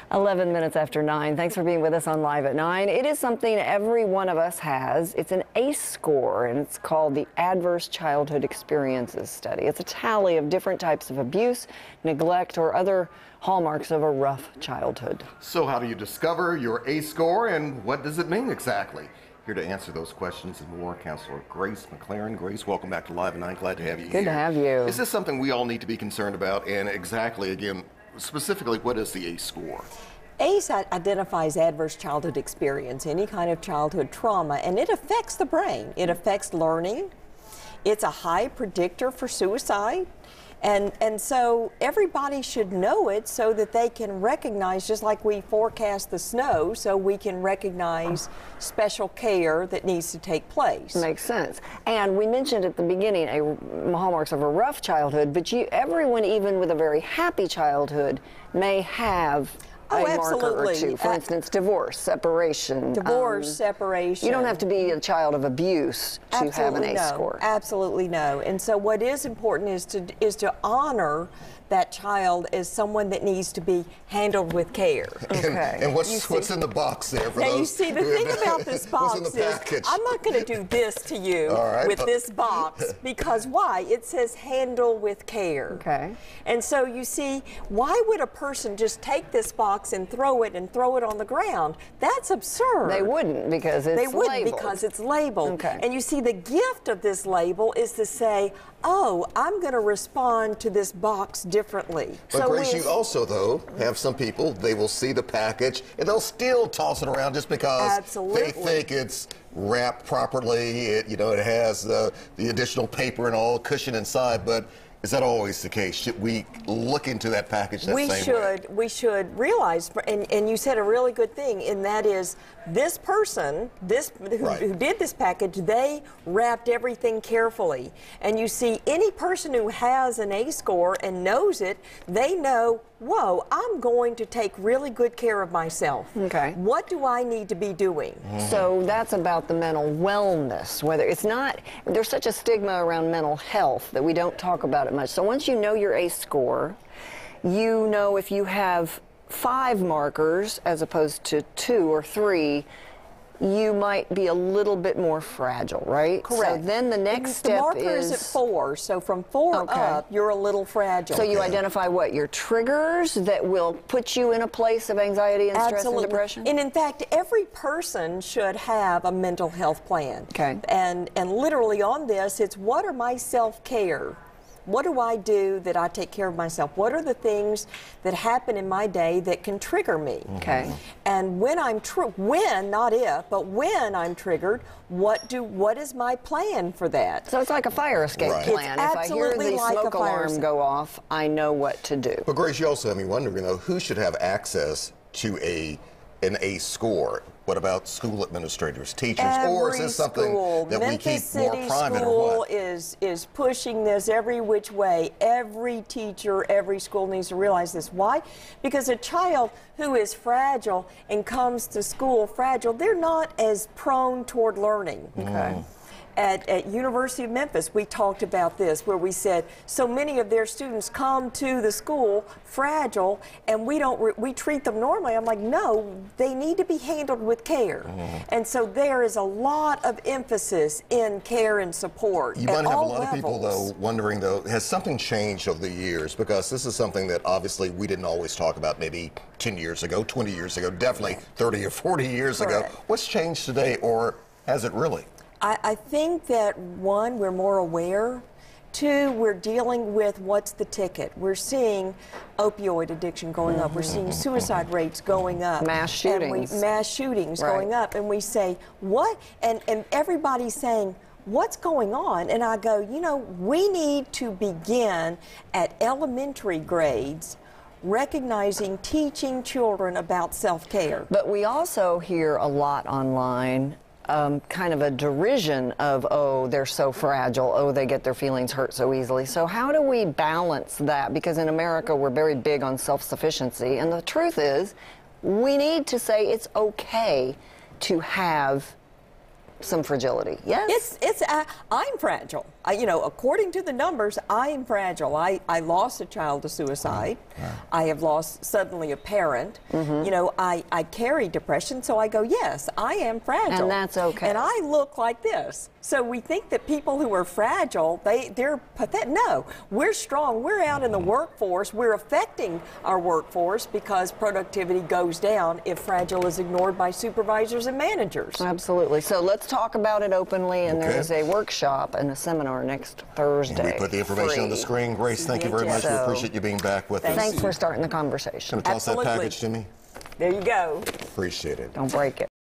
11 minutes after 9. Thanks for being with us on Live at 9. It is something every one of us has. It's an ACE score, and it's called the Adverse Childhood Experiences Study. It's a tally of different types of abuse, neglect, or other hallmarks of a rough childhood. So how do you discover your ACE score, and what does it mean exactly? Here to answer those questions and more, Counselor Grace McLaren. Grace, welcome back to Live at 9. Glad to have you here. Good to have you. Is this something we all need to be concerned about? And exactly, again, specifically, what is the ACE score? ACE identifies adverse childhood experience, any kind of childhood trauma, and it affects the brain. It affects learning. It's a high predictor for suicide. And so everybody should know it so that they can recognize, just like we forecast the snow, so we can recognize special care that needs to take place. Makes sense. And we mentioned at the beginning hallmarks of a rough childhood, but everyone, even with a very happy childhood, may have a marker or two. For instance, divorce, separation. Separation. You don't have to be a child of abuse to have an ACE score. Absolutely no. And so what is important is to honor that child as someone that needs to be handled with care. Okay. And what's in the box there for now those? You see, the thing about this box is I'm not going to do this to you with this box, because why? It says handle with care. Okay. And so you see, why would a person just take this box and throw it on the ground? That's absurd. They wouldn't, because it's labeled. They wouldn't, because it's labeled. Okay. And you see, the gift of this label is to say, oh, I'm going to respond to this box differently. But so Grace, you also, though, have some people, they will see the package and they'll still toss it around just because they think it's wrapped properly. It has the additional paper and all cushion inside, but is that always the case? Should we look into that package that same way? We should realize, and you said a really good thing, and that is this person, who did this package, they wrapped everything carefully. And you see, any person who has an ACE score and knows it, they know, whoa, I'm going to take really good care of myself. Okay. What do I need to be doing? So that's about the mental wellness. There's such a stigma around mental health that we don't talk about it much. So once you know your ACE score, you know if you have 5 markers as opposed to 2 or 3, you might be a little bit more fragile, right? Correct. So then the next step the marker is at 4, so from 4 up, you're a little fragile. So you identify what? Your triggers that will put you in a place of anxiety and stress and depression? And in fact, every person should have a mental health plan. Okay. And literally on this, it's what are my self-care? What do I do that I take care of myself? What are the things that happen in my day that can trigger me? Okay. And when not if, but when I'm triggered, what is my plan for that? So it's like a fire escape plan. If I hear the smoke alarm go off, I know what to do. But Grace, you also have me wondering, though, who should have access to an ACE score? What about school administrators, teachers, or is this something that we keep more private, or what? is pushing this every which way. Every teacher, every school needs to realize this. Why? Because a child who is fragile and comes to school fragile, they're not as prone toward learning. Okay. At University of Memphis, we talked about this, where we said so many of their students come to the school fragile, and we treat them normally. I'm like, no, they need to be handled with care. And so there is a lot of emphasis in care and support. You might have a lot of people, though, wondering, though, has something changed over the years? Because this is something that obviously we didn't always talk about maybe 10 years ago, 20 years ago, definitely 30 or 40 years ago. What's changed today, or has it really? I think that, 1, we're more aware. 2, we're dealing with what's the ticket. We're seeing opioid addiction going up. We're seeing suicide rates going up. Mass shootings. Mass shootings going up. And we say, what? And everybody's saying, what's going on? And I go, we need to begin at elementary grades recognizing, teaching children about self-care. But we also hear a lot online kind of a derision of, oh, they're so fragile, oh, they get their feelings hurt so easily. So how do we balance that? Because in America, we're very big on self-sufficiency, and the truth is, we need to say it's okay to have some fragility. Yes? I'm fragile. According to the numbers, I'm fragile. I lost a child to suicide. I have lost suddenly a parent. I carry depression, so I go, yes, I am fragile. And that's okay. And I look like this. So we think that people who are fragile, they're pathetic. No, we're strong. We're out in the workforce. We're affecting our workforce because productivity goes down if fragile is ignored by supervisors and managers. Absolutely. So let's talk about it openly, and there is a workshop and a seminar next Thursday. And we put the information on the screen. Grace, thank you very much. We appreciate you being back with us. Thanks for starting the conversation. Can I toss that package to me? There you go. Appreciate it. Don't break it.